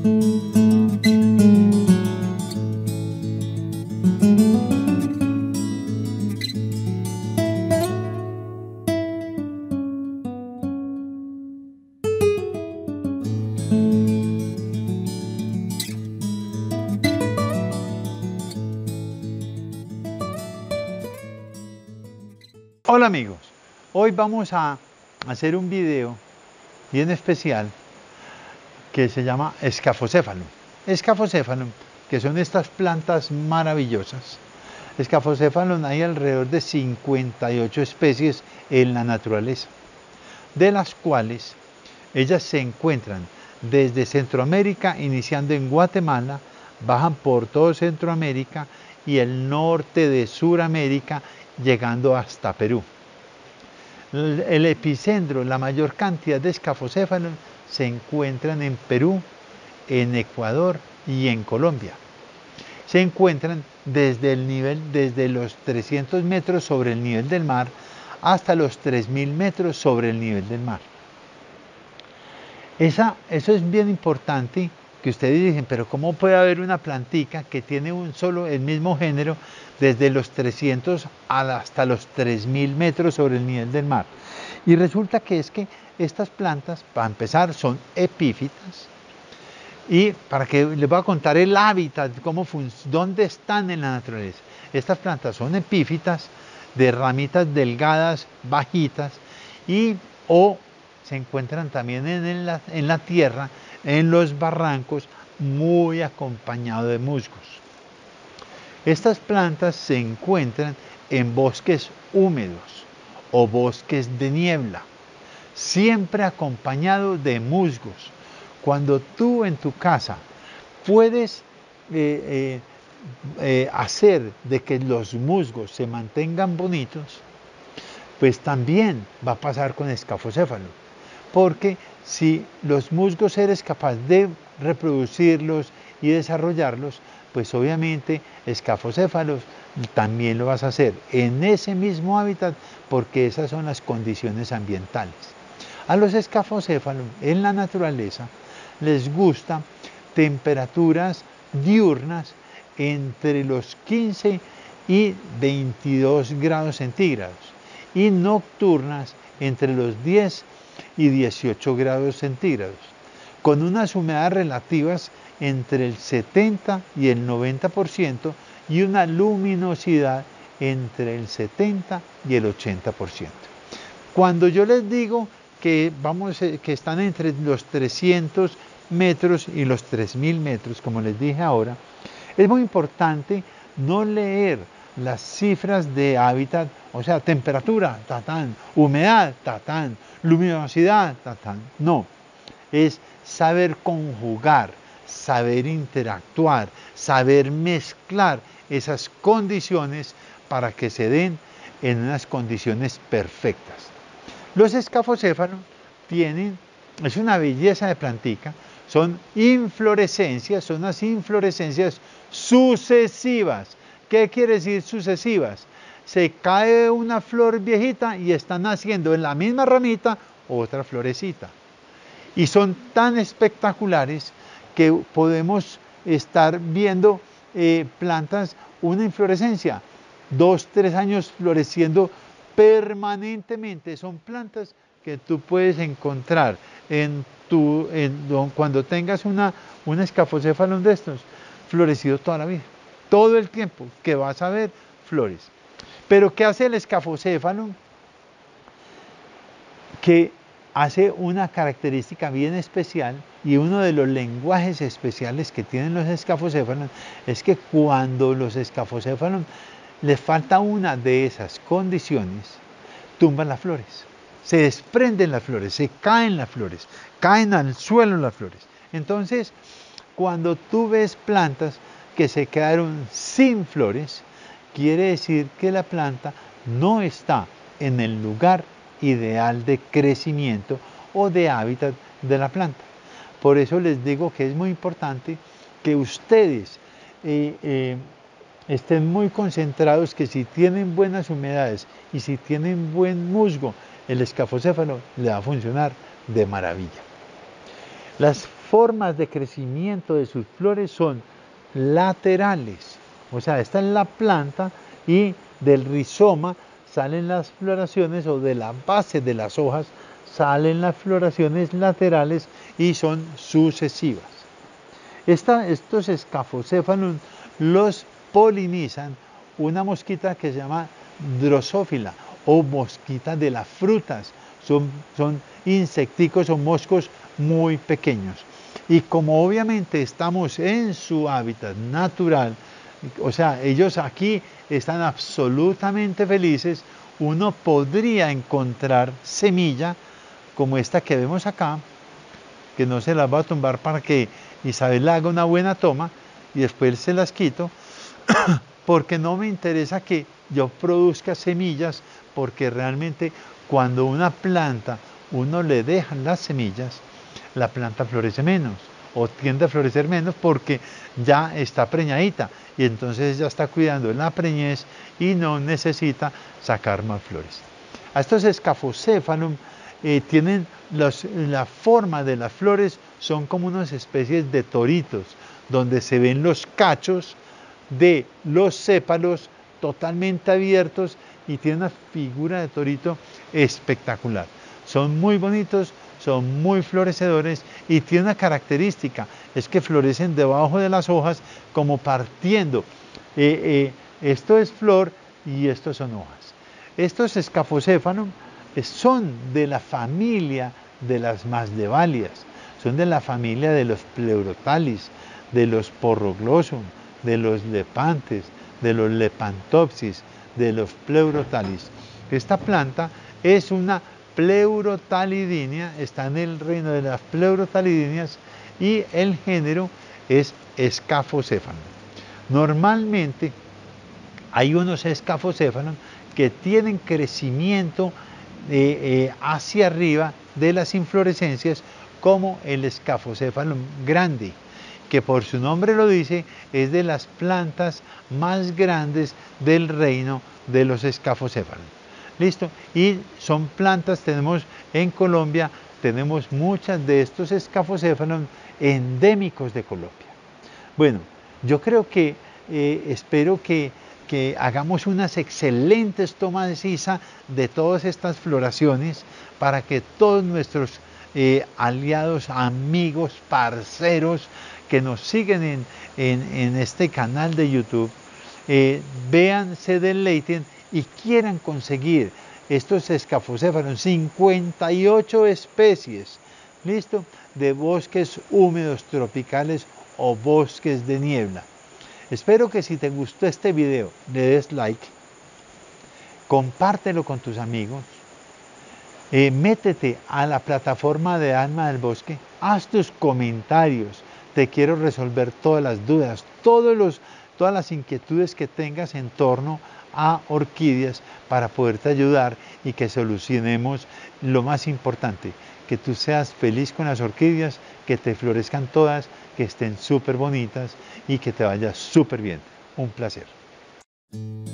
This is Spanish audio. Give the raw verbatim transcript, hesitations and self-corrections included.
Hola amigos, hoy vamos a hacer un video bien especial que se llama Scaphocéphalum. Scaphocéphalum, que son estas plantas maravillosas. Scaphocéphalum hay alrededor de cincuenta y ocho especies en la naturaleza, de las cuales ellas se encuentran desde Centroamérica, iniciando en Guatemala, bajan por todo Centroamérica y el norte de Suramérica, llegando hasta Perú. El epicentro, la mayor cantidad de Scaphocéphalum se encuentran en Perú, en Ecuador y en Colombia. Se encuentran desde el nivel, desde los trescientos metros sobre el nivel del mar hasta los tres mil metros sobre el nivel del mar. Esa, eso es bien importante, que ustedes dicen, pero ¿cómo puede haber una plantica que tiene un solo, el mismo género, desde los trescientos hasta los tres mil metros sobre el nivel del mar? Y resulta que es que estas plantas, para empezar, son epífitas. Y para que les voy a contar el hábitat, cómo dónde están en la naturaleza. Estas plantas son epífitas, de ramitas delgadas, bajitas, y o se encuentran también en la, en la tierra, en los barrancos, muy acompañado de musgos. Estas plantas se encuentran en bosques húmedos o bosques de niebla, siempre acompañado de musgos. Cuando tú en tu casa puedes eh, eh, eh, hacer de que los musgos se mantengan bonitos, pues también va a pasar con Scaphocéphalum. Porque si los musgos eres capaz de reproducirlos y desarrollarlos, pues obviamente Scaphocéphalum también lo vas a hacer en ese mismo hábitat, porque esas son las condiciones ambientales. A los Scaphocéphalum en la naturaleza les gusta temperaturas diurnas entre los quince y veintidós grados centígrados y nocturnas entre los diez y dieciocho grados centígrados, con unas humedades relativas entre el setenta y el noventa por ciento y una luminosidad entre el setenta y el ochenta por ciento. Cuando yo les digo que, vamos, que están entre los trescientos metros y los tres mil metros, como les dije ahora, es muy importante no leer las cifras de hábitat, o sea, temperatura, tatán, humedad, tatán, luminosidad, tatán. No, es saber conjugar, saber interactuar, saber mezclar esas condiciones para que se den en unas condiciones perfectas. Los Scaphocéphalum tienen, es una belleza de plantica, son inflorescencias, son unas inflorescencias sucesivas. ¿Qué quiere decir sucesivas? Se cae una flor viejita y está naciendo en la misma ramita otra florecita. Y son tan espectaculares que podemos estar viendo eh, plantas, una inflorescencia, dos, tres años floreciendo permanentemente. Son plantas que tú puedes encontrar en tu, en, cuando tengas una, un Scaphocéphalum de estos, florecido toda la vida. Todo el tiempo que vas a ver flores. Pero ¿qué hace el Scaphocéphalum? Que hace una característica bien especial, y uno de los lenguajes especiales que tienen los Scaphocéphalum es que cuando los Scaphocéphalum les falta una de esas condiciones, tumban las flores, se desprenden las flores, se caen las flores, caen al suelo las flores. Entonces, cuando tú ves plantas que se quedaron sin flores, quiere decir que la planta no está en el lugar ideal de crecimiento o de hábitat de la planta. Por eso les digo que es muy importante que ustedes eh, eh, estén muy concentrados, que si tienen buenas humedades y si tienen buen musgo, el Scaphocéphalum le va a funcionar de maravilla. Las formas de crecimiento de sus flores son laterales. O sea, esta es la planta y del rizoma salen las floraciones, o de la base de las hojas salen las floraciones laterales y son sucesivas. Esta, estos Scaphocéphalum los polinizan una mosquita que se llama Drosófila o mosquita de las frutas. Son, son insecticos o moscos muy pequeños. Y como obviamente estamos en su hábitat natural, o sea, ellos aquí están absolutamente felices, uno podría encontrar semilla como esta que vemos acá, que no se las va a tumbar para que Isabel haga una buena toma y después se las quito, porque no me interesa que yo produzca semillas, porque realmente cuando una planta uno le deja las semillas, la planta florece menos o tiende a florecer menos porque ya está preñadita y entonces ya está cuidando la preñez y no necesita sacar más flores. A estos Scaphocéphalum eh, tienen los, la forma de las flores, son como unas especies de toritos, donde se ven los cachos de los sépalos totalmente abiertos y tiene una figura de torito espectacular. Son muy bonitos, son muy florecedores y tiene una característica, es que florecen debajo de las hojas como partiendo. Eh, eh, esto es flor y estos son hojas. Estos Scaphocéphalum son de la familia de las masdevallias, son de la familia de los Pleurotalis, de los Porroglossum, de los Lepantes, de los Lepantopsis, de los Pleurotalis. Esta planta es una Pleurotalidinea, está en el reino de las Pleurotalidinias y el género es Scaphocéphalum. Normalmente hay unos Scaphocéphalum que tienen crecimiento eh, eh, hacia arriba de las inflorescencias, como el Scaphocéphalum grande, que por su nombre lo dice, es de las plantas más grandes del reino de los Scaphocéphalum. ¿Listo? Y son plantas, tenemos en Colombia, tenemos muchas de estos Scaphocéphalum endémicos de Colombia. Bueno, yo creo que, eh, espero que, que hagamos unas excelentes tomas, Isa, de todas estas floraciones, para que todos nuestros eh, aliados, amigos, parceros, que nos siguen en, en, en este canal de YouTube, eh, vean, se deleiten y quieran conseguir estos Scaphocéphalum, cincuenta y ocho especies, ¿listo?, de bosques húmedos tropicales o bosques de niebla. Espero que si te gustó este video le des like, compártelo con tus amigos, eh, métete a la plataforma de Alma del Bosque, haz tus comentarios, te quiero resolver todas las dudas, todos los, todas las inquietudes que tengas en torno a orquídeas para poderte ayudar y que solucionemos lo más importante, que tú seas feliz con las orquídeas, que te florezcan todas, que estén súper bonitas y que te vaya súper bien. Un placer.